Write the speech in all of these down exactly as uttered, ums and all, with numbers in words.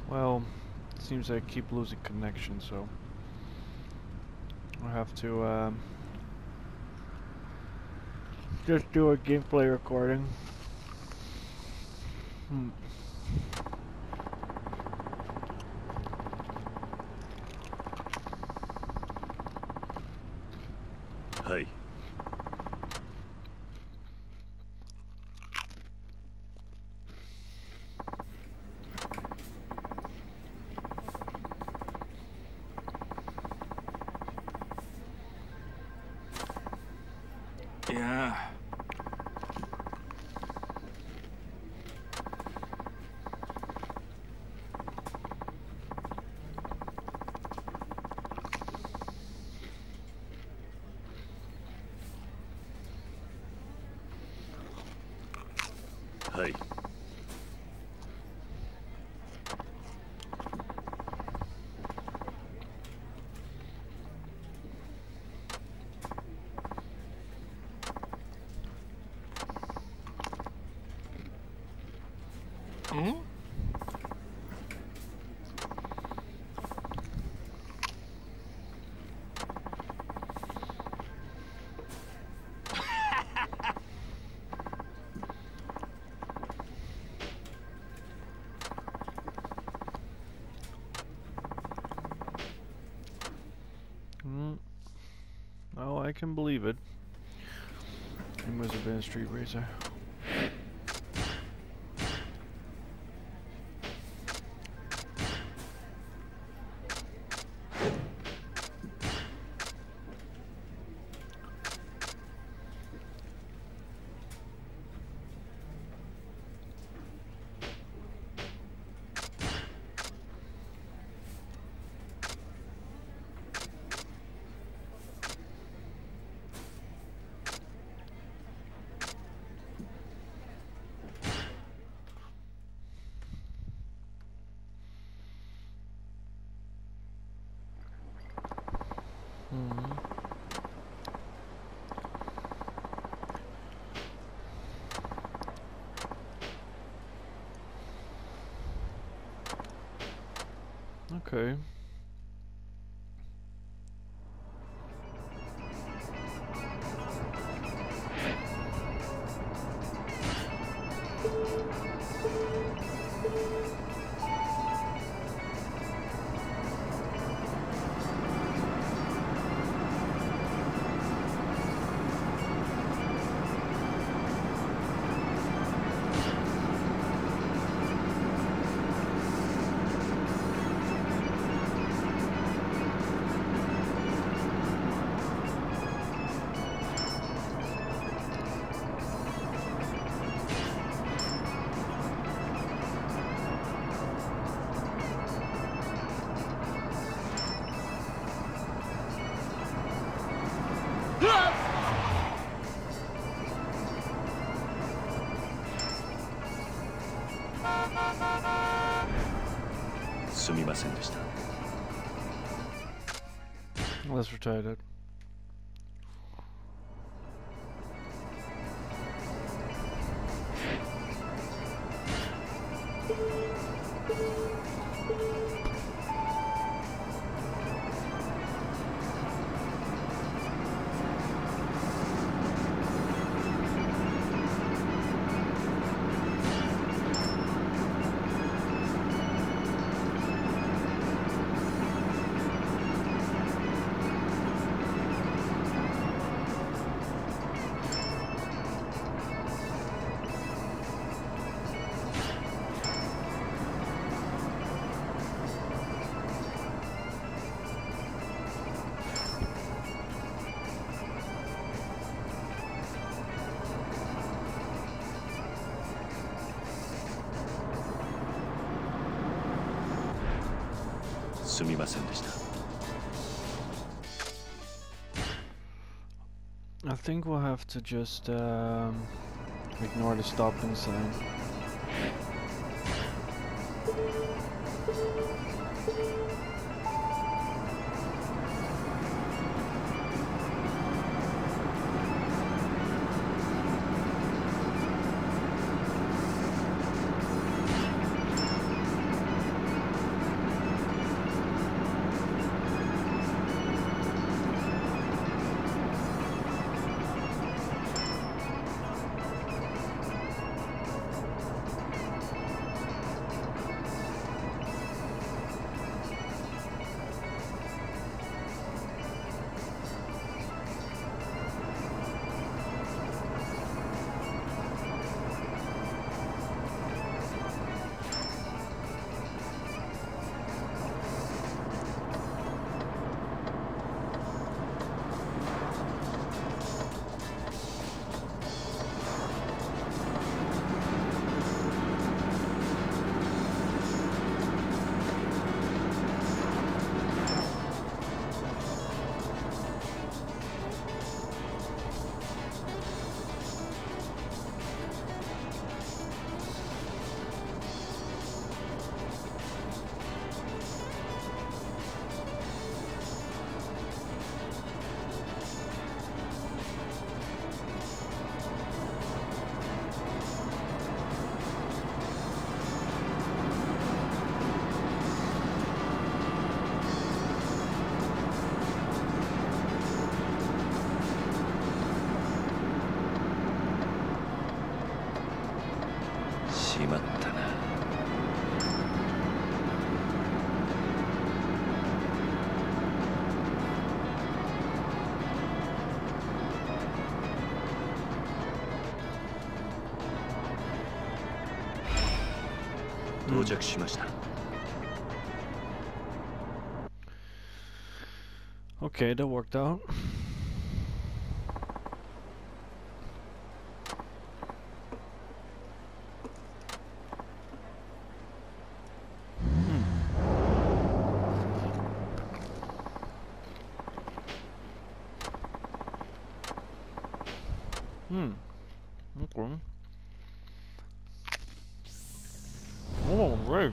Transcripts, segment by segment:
Well, it seems I keep losing connection, so I'll have to um, just do a gameplay recording. Hmm. Hey. Yeah. Hey. Hmm? Hmm. Oh, I can believe it. He must have been a street racer. Hmm. Okay. Ah! すみませんでした。 Let's retire that. すみませんでした。 I think we'll have to just um, ignore the stopping sign. 到着しました。 Okay, that worked out. Hmm. Okay. Oh, great.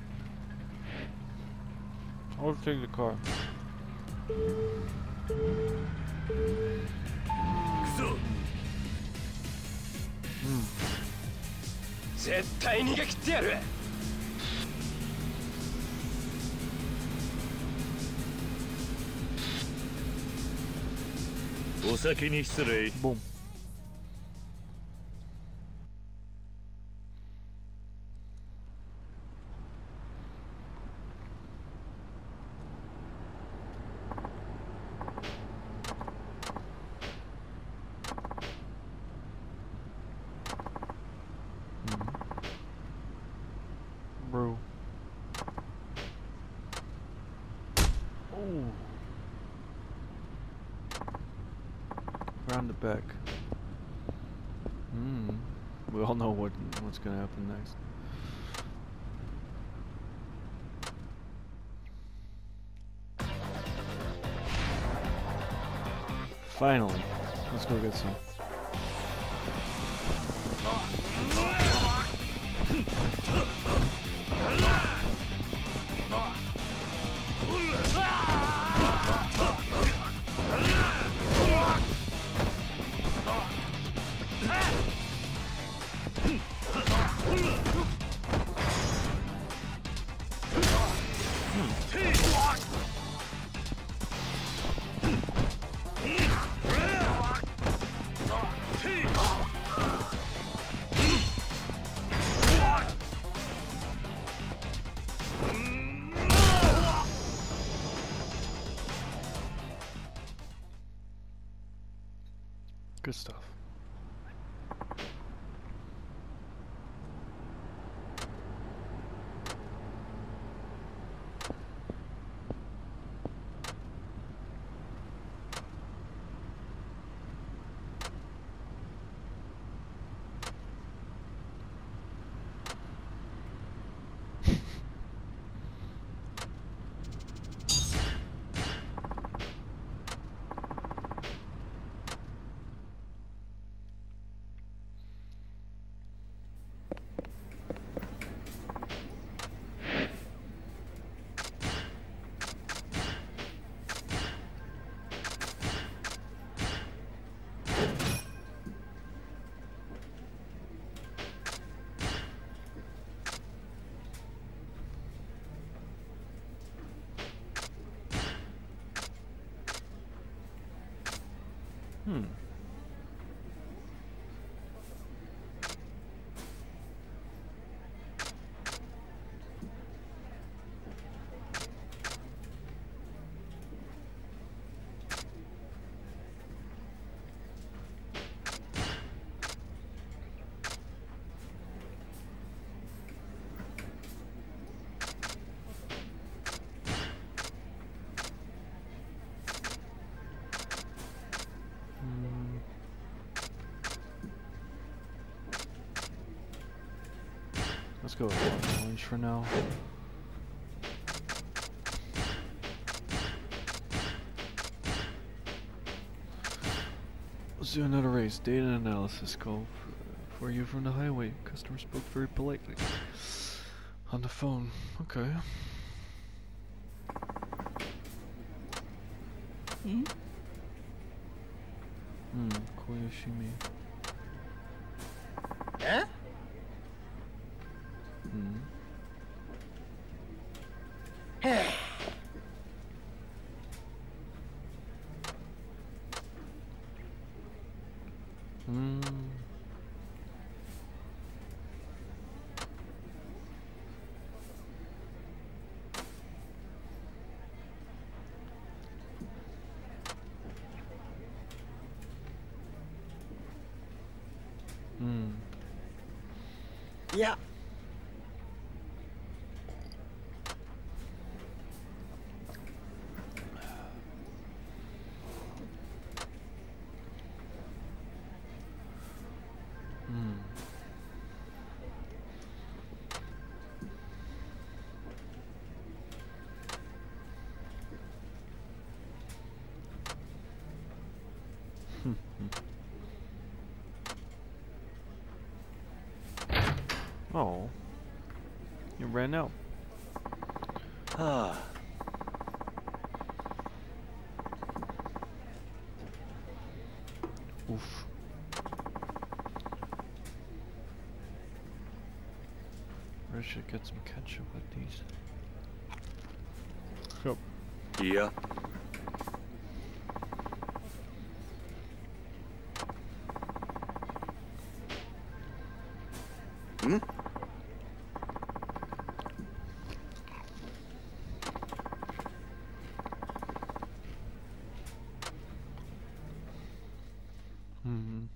I'll take the car. 絶対逃げ切ってやる。 お先に失礼。 Boom. Bro. Oh. Around the back. Hmm. We all know what what's gonna happen next. Finally. Let's go get some. Good stuff. Hmm. Let's go with orange for now. Let's do another race. Data analysis call for, for you from the highway. Customer spoke very politely. On the phone. Okay. Hmm? Hmm, Koyoshimi. Eh? Hmm. Hmm. Hmm. いや Oh. You ran out. Ah. Oof. I should get some ketchup with these. Yep. Yeah. Hmm? Hmm.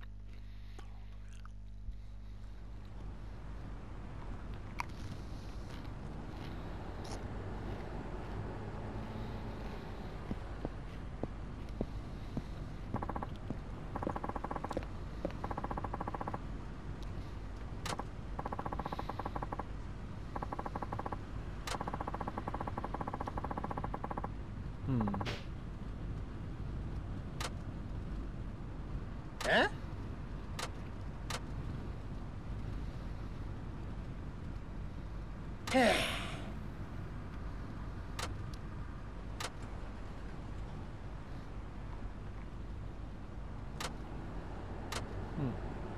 Hmm. Eh? Hmm.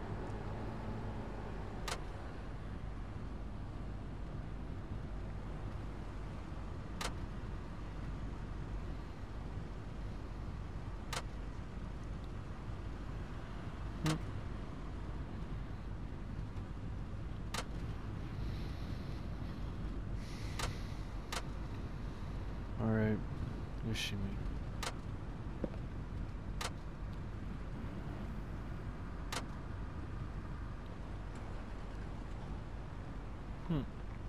Hmm. Alright, Yoshimi. Hmm.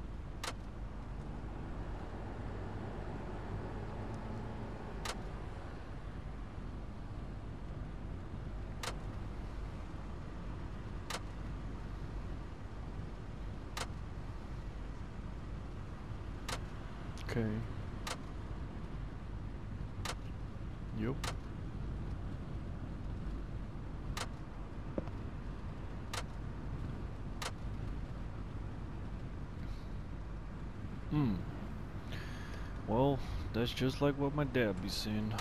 Okay. Yup. Hmm. Well, that's just like what my dad be saying.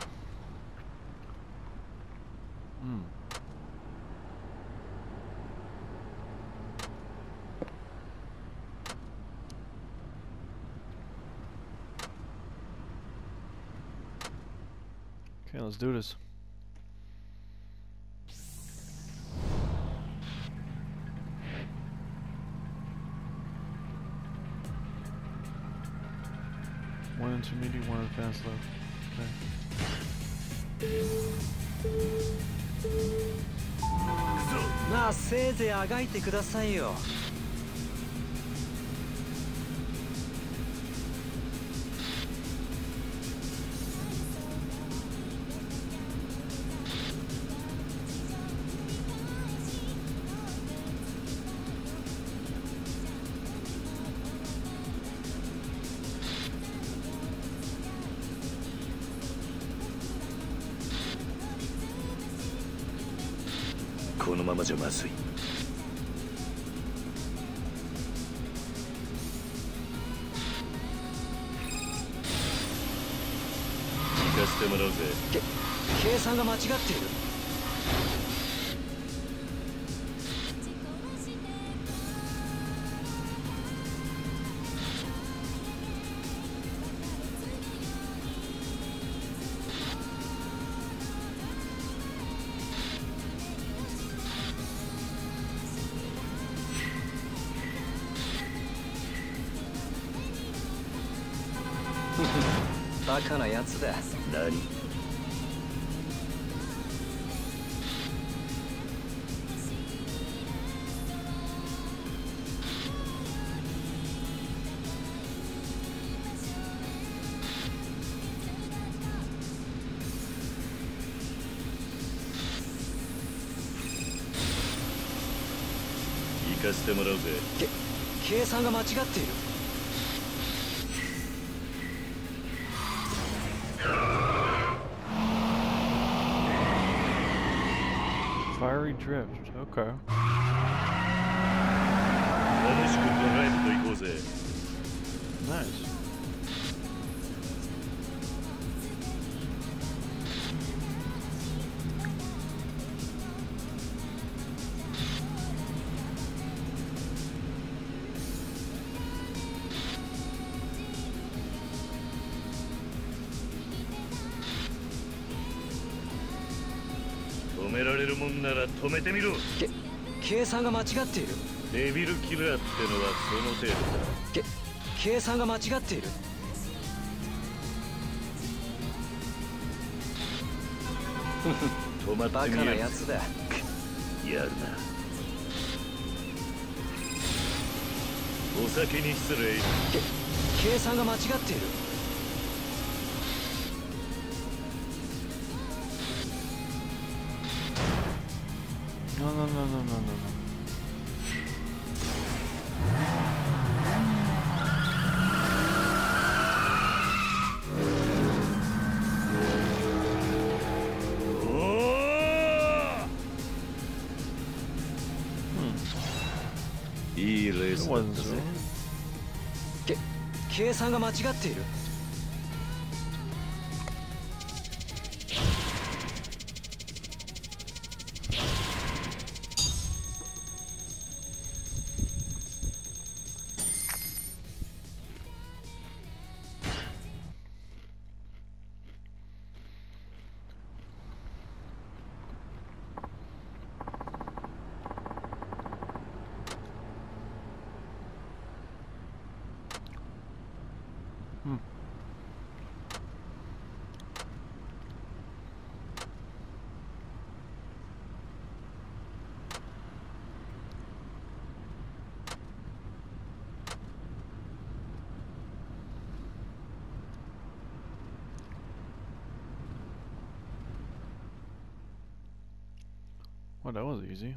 Hmm. Okay, let's do this. One intermediate, one advanced left. Okay. まあせいぜいあがいてくださいよ。 このままじゃまずい。行かせてもらうぜ。 け計算が間違っている。バカなやつだ。 何？行かせてもらうぜ。 け計算が間違っている。 Fiery drift, okay. お楽しくドライブと行こうぜ。 Nice. 止められるもんなら止めてみろ。 け計算が間違っている。 デビルキラーってのはその程度だ。 け計算が間違っている。 止まバカってみるなやつだ。 やるな。お酒に失礼。 け計算が間違っている。 No, no, no, no, no, no, no. Hmm. いいレース It だっ wasn't たぜ。 so. け計算が間違っている。 Hmm. Well, that was easy.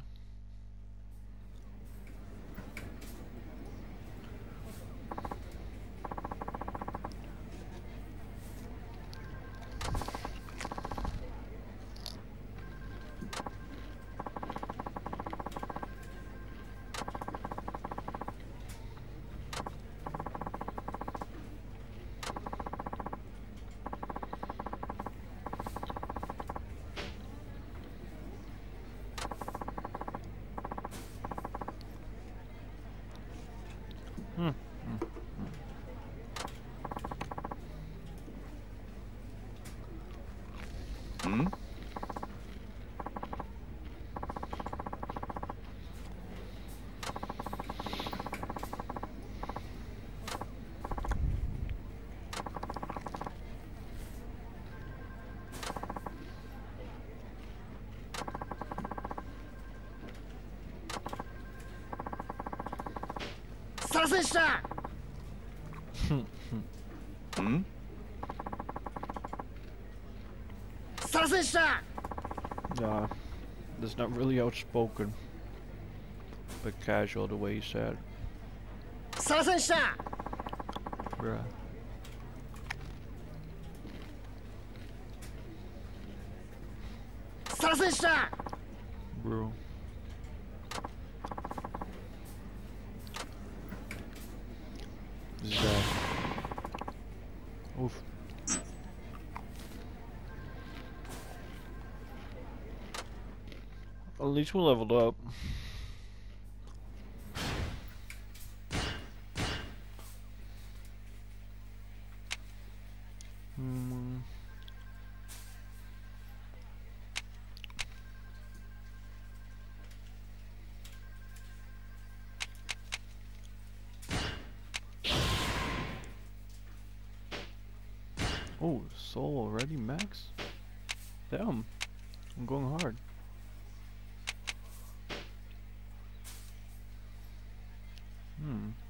Hmm. Hmm? Hmm? Nah, that's not really outspoken, but casual the way he said. Bruh. Bro. This is uh oof. At least we leveled up. Hmm. Oh, soul already, max? Damn, I'm going hard. Hmm.